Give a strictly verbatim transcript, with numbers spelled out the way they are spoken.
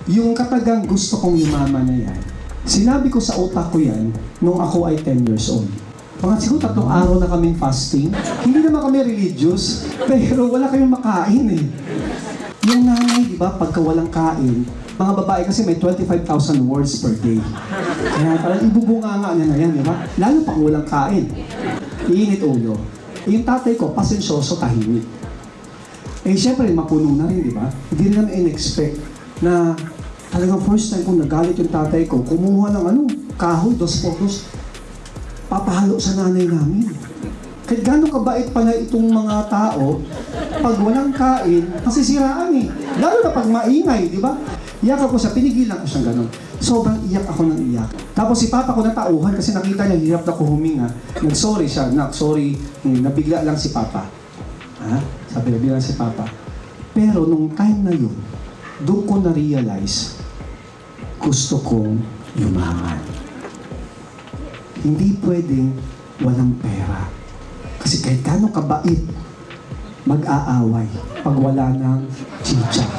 Yung katagang gusto kong yumaman na yan, sinabi ko sa utak ko yan nung ako ay ten years old. Mga siguro tatlong araw na kaming fasting. Hindi naman kami religious, pero wala kaming makain eh. Yung nanay, di ba, pagka walang kain, mga babae kasi may twenty-five thousand words per day. Kaya parang ibubunganga niya na yan, di ba? Lalo pang walang kain. Iinit ulo. Yung tatay ko, pasensyoso, tahimik. Eh, syempre, mapuno na rin, di ba? Hindi rin namin in-expect na talagang first time kong nagalit yung tatay ko, kumuha ng ano, kahoy, dos potos, papahalo sa nanay namin. Kahit gano'ng kabait pala itong mga tao, pag walang kain, masisiraan eh. Lalo na pag maingay, di ba? Iyak ako siya, pinigilan ko siyang gano'n. Sobrang iyak ako ng iyak. Tapos si Papa ko natauhan kasi nakita niya, hirap na ko huminga. Nag-sorry siya, nak, sorry, nabigla lang si Papa. Ha? Sabi, nabigla lang si Papa. Pero nung time na yun, doon ko na-realize, gusto kong yumaman. Hindi pwedeng walang pera. Kasi kahit gano'ng kabait, mag-aaway pag wala ng chicha.